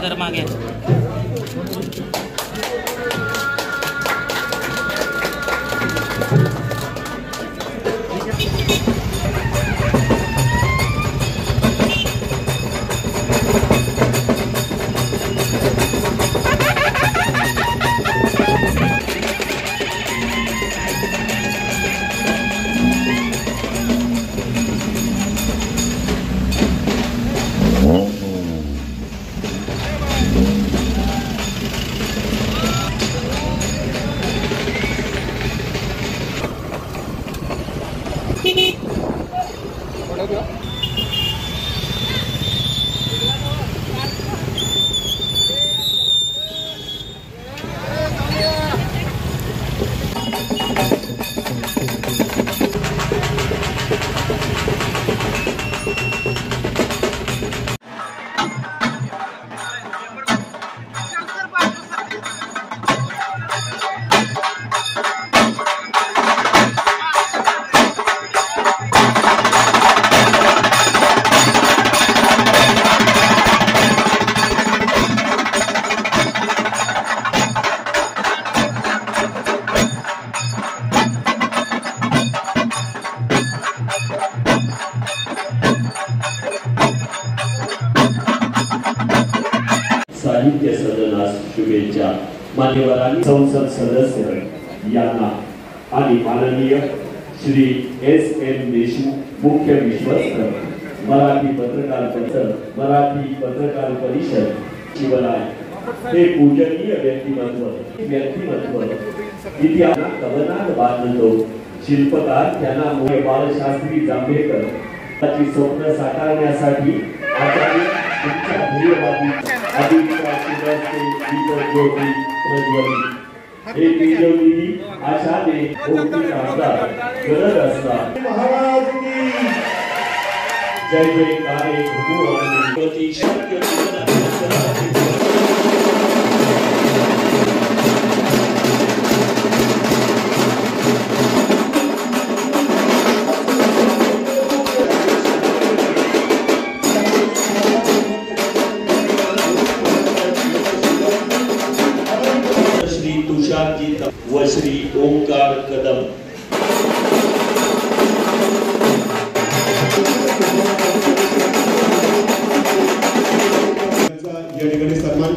जर मागे साहित्य सदनास शुभेच्छा। मान्यवरांनी संसद सदस्य यांना आणि माननीय श्री S.M. देशमुख मुख्य विश्वस्त मराठी पत्रकार परिषद शिवराय हे पूजनीय व्यक्तिमत्व इतिहास कवनात बांधतो शिल्पकार त्यांना मोठे बाळशास्त्री जांभेकर त्याची स्वप्न साकारण्यासाठी आचार्य तुमच्या ध्येयवादी आशाने गरज असतात जय जयकारे व श्री ओंकार कदम या ठिकाणी सन्मान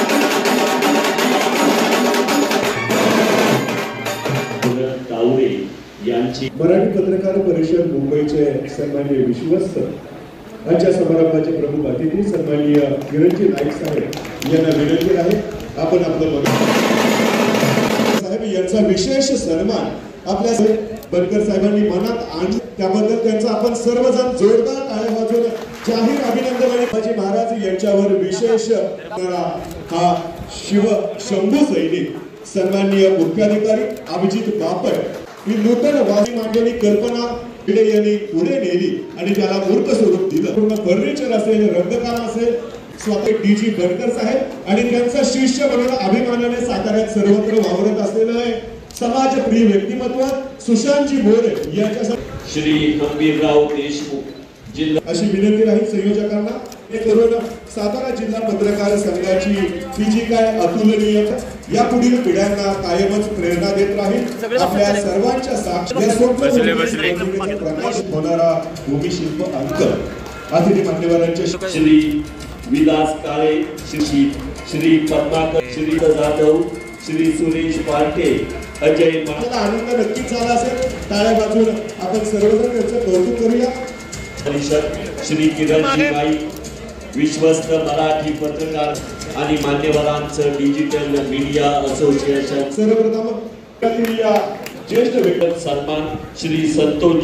तावडे यांची मराठी पत्रकार परिषद मुंबईचे सन्माननीय विश्वस्त आजच्या समारंभाचे प्रमुख अतिथी सन्माननीय किरणजी नाईक साहेब यांना विनंती आहे आपण आपलं साहेब यांचा विशेष सन्मान आपल्या बनकर साहेबांनी मनात आणला त्याबद्दल त्यांचा आपण सर्वजण जोरदार टाळ्या वाजवून जाहीर अभिनंदन आणि शिवाजी महाराज यांच्यावर विशेष हा शंभू सैनिक सन्माननीय मुख्याधिकारी अभिजित बापट ही नूतन वादी मांडणी कल्पना यांनी पुढे नेली आणि त्याला मूर्त स्वरूप दिलं। पूर्ण फर्निचर असेल रंगकाम असेल स्वतः DG बनकर साहेब आणि त्यांचा शिष्य म्हणून अभिमानाने साताऱ्यात सर्वत्र वावरत असलेलं आहे समाजप्रिय व्यक्तिमत्व सुशांतजी मोरे यांच्या श्री हंबीरराव देशमुख जिल्हा अशी विनंती राहील संयोजकांना हे करून सातारा जिल्हा पत्रकार संघाची ही जी काय अतुलनीय या पुढील पिढ्यांना कायमच प्रेरणा देत राहील आपल्या सर्वांच्या साक्षी प्रकाश होणारा भूमिशिल्प अंक अतिथी मान्यवरांचे श्री विलास काळे श्री पद्माकर श्री जाधव श्री सुरेश पार्टे अजय मला आनंद नक्कीच झाला असेल टाळ्या वाजवून आपण सर्वजण त्याचं कौतुक करूया। परिषद श्री किरणजी नाईक विश्वस्त मराठी पत्रकार आणि मान्यवरांचं डिजिटल मीडिया असोसिएशन सर्वप्रथम या ज्येष्ठ व्यक्ती सन्मान श्री संतोष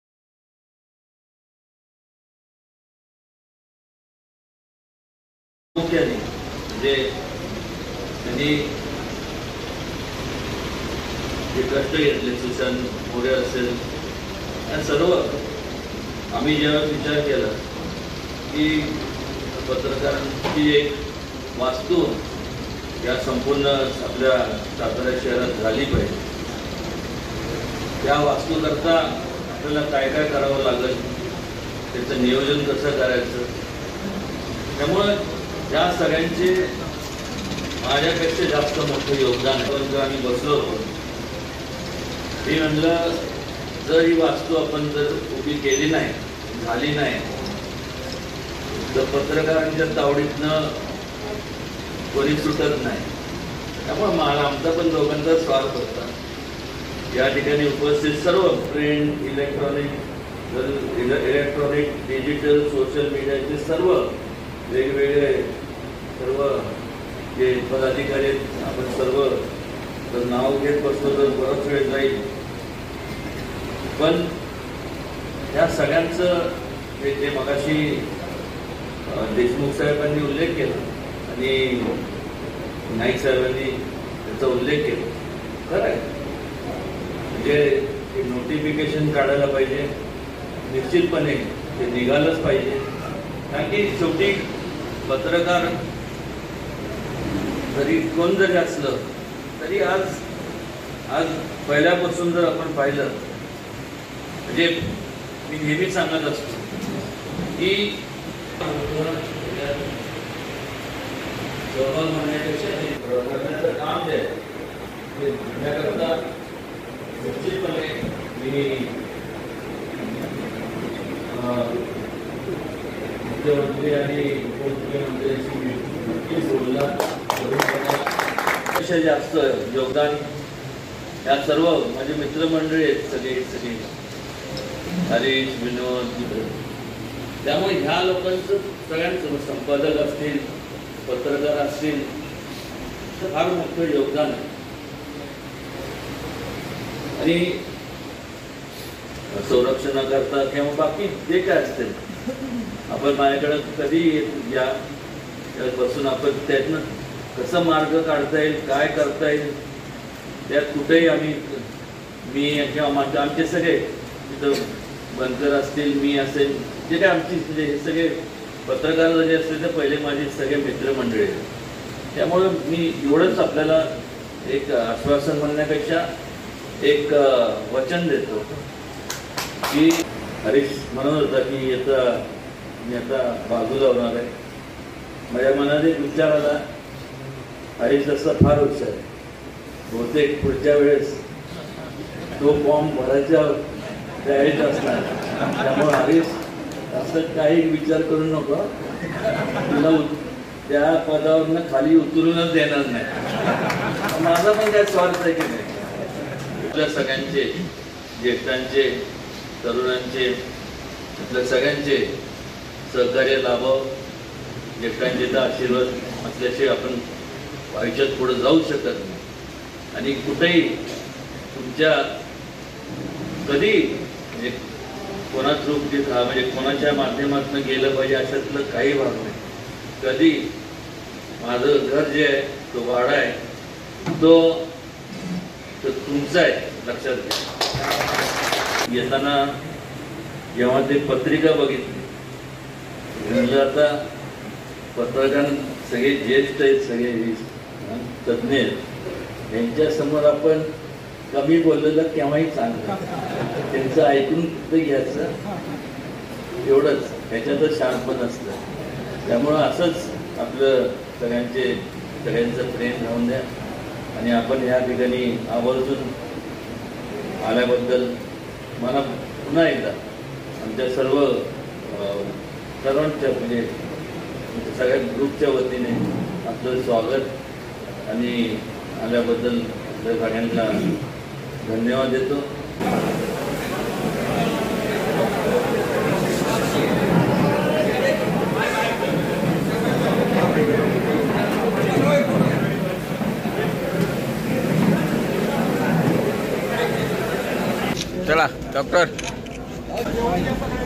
कष्ट घेतले सुशांत मोरे असेल आणि सर्व आम्ही जेव्हा विचार केला की पत्रकारांची एक वास्तू या संपूर्ण आपल्या सातारा शहरात झाली पाहिजे त्या वास्तूकरता आपल्याला काय काय करावं लागेल त्याचं नियोजन कसं करायचं त्यामुळे त्या सगळ्यांचे माझ्यापेक्षा जास्त मोठं योगदान आहे. परंतु आम्ही बसलो होतो, मी म्हणलं जर ही वास्तू आपण जर उभी केली नाही, झाली नाही, तर पत्रकारांच्या तावडीतनं कोणी सुटत नाही. त्यामुळे आमचा पण दोघांचा स्वार्थ होता. या ठिकाणी उपस्थित सर्व प्रिंट, इलेक्ट्रॉनिक, डिजिटल, सोशल मीडियाचे सर्व वेगवेगळे सर्व जे पदाधिकारी आहेत, आपण सर्व तर नाव घेत बसलो तर बराच वेळ जाईल. पण या सगळ्यांचं जे मगाशी देशमुख साहेबांनी उल्लेख केला आणि नाईक साहेबांनी त्याचा उल्लेख केला, खरं आहे. म्हणजे नोटिफिकेशन काढायला पाहिजे, निश्चितपणे ते निघालंच पाहिजे. कारण की शेवटी पत्रकार जरी कोण जरी असलं तरी आज पहिल्यापासून जर आपण पाहिलं, म्हणजे मी नेहमी सांगत असतो की सहभाग म्हणण्यापेक्षा काम जे आहे त्याकरता निश्चितपणे मी मुख्यमंत्री आणि उपमुख्यमंत्र्यांशी बोलला. पेक्षा जास्त योगदान या सर्व माझे मित्रमंडळी आहेत, सगळे हरीश, विनोद. त्यामुळे ह्या लोकांचं सगळ्यांचं संपादक असतील, पत्रकार असतील, तर फार मोठं योगदान आहे. आणि संरक्षणाकरता किंवा बाकी जे काय असतील, आपण माझ्याकडे कधी या बसून आपण त्यातनं कसं मार्ग काढता येईल, काय करता येईल, त्यात कुठेही मी किंवा आमचे सगळे तिथं बनकर असतील, मी असेल, जे काय आमची हे सगळे पत्रकार जे असतील ते पहिले माझे सगळे मित्रमंडळी आहेत. त्यामुळे मी एवढंच आपल्याला एक आश्वासन म्हणण्यापेक्षा एक वचन देतो की हरीश म्हणत होता की मी आता बाजू लावणार आहे. माझ्या मनात एक विचार आला, हरीश जसा फार हुशार आहे, बहुतेक पुढच्या वेळेस तो फॉर्म भरायच्या तयारीत असणार. त्यामुळे हरीश असं काही विचार करू नको, तुला त्या पदावरनं खाली उतरूनच देणार नाही. माझा पण काय स्वार्थ आहे की नाही. आपल्या सगळ्यांचे, ज्येष्ठांचे, तरुणांचे, आपल्या सगळ्यांचे सहकार्य लाभावं. ज्येष्ठांचे तर आशीर्वाद असल्याशिवाय आपण आयुष्यात पुढे जाऊ शकत नाही. आणि कुठेही तुमच्या कधी म्हणजे कोणा थ्रू म्हणजे कोणाच्या माध्यमातून गेलं पाहिजे अशातलं काही भाग नाही. कधी माझं घर जे आहे, तो वाडा आहे, तो तुमचा आहे, लक्षात घ्या. येताना जेव्हा ते पत्रिका बघितली, म्हणजे आता पत्रकार सगळे ज्येष्ठ आहेत, सगळे तज्ज्ञ आहेत, यांच्यासमोर आपण कमी बोललेलं केव्हाही चांगलं, त्यांचं ऐकून फक्त घ्यायचं एवढंच, ह्याच्यातच शाणपण असतं. त्यामुळं असंच आपलं सगळ्यांचं प्रेम राहून द्या. आणि आपण या ठिकाणी आवर्जून आल्याबद्दल मला पुन्हा एकदा आमच्या सर्वांच्या म्हणजे सगळ्या ग्रुपच्या वतीने आपलं स्वागत आणि आल्याबद्दल सगळ्यांना धन्यवाद देतो. चला डॉक्टर